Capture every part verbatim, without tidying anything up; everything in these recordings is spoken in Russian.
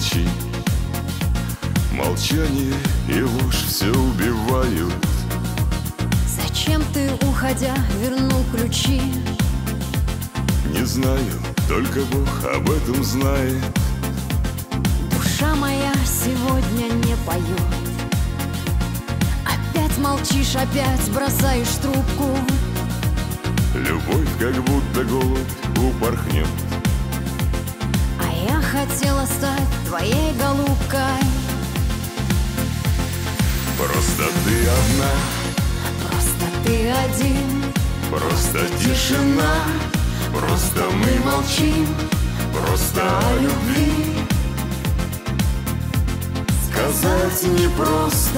молчи. Молчание и ложь все убивают. Зачем ты, уходя, вернул ключи? Не знаю, только Бог об этом знает. Душа моя сегодня не поет. Опять молчишь, опять бросаешь трубку. Любовь как будто голубь упорхнет. А я хотела стать твоей голубкой. Просто ты одна, Просто ты один, просто тишина. Просто мы молчим, просто о любви сказать непросто.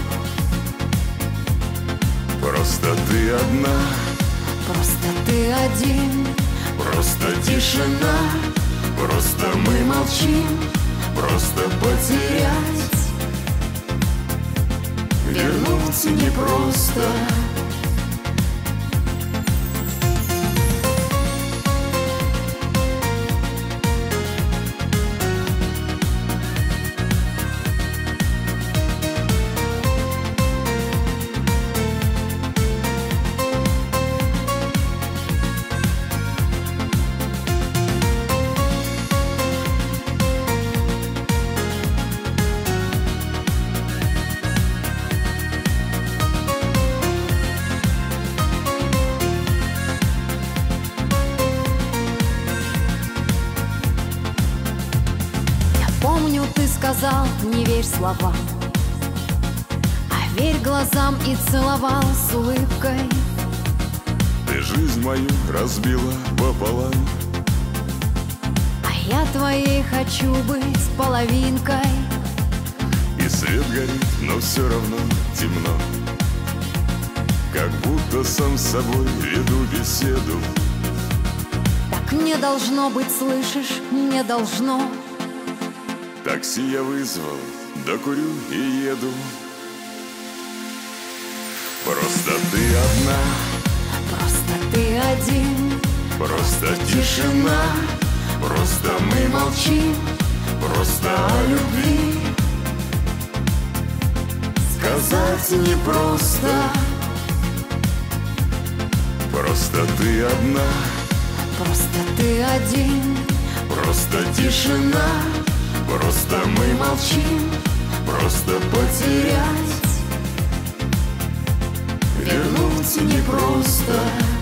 Просто ты одна, просто ты один, просто тишина. Просто мы молчим, просто потерять вернуться непросто. Помню, ты сказал, не верь словам, а верь глазам, и целовал с улыбкой. Ты жизнь мою разбила пополам. А я твоей хочу быть половинкой. И свет горит, но все равно темно. Как будто сам с собой веду беседу. Так не должно быть, слышишь, не должно. Такси я вызвал, докурю и еду. Просто ты одна, Просто ты один, просто тишина. Просто мы молчим, просто о любви сказать непросто. Просто ты одна, просто ты один, просто тишина. Просто мы молчим, просто потерять вернуться непросто.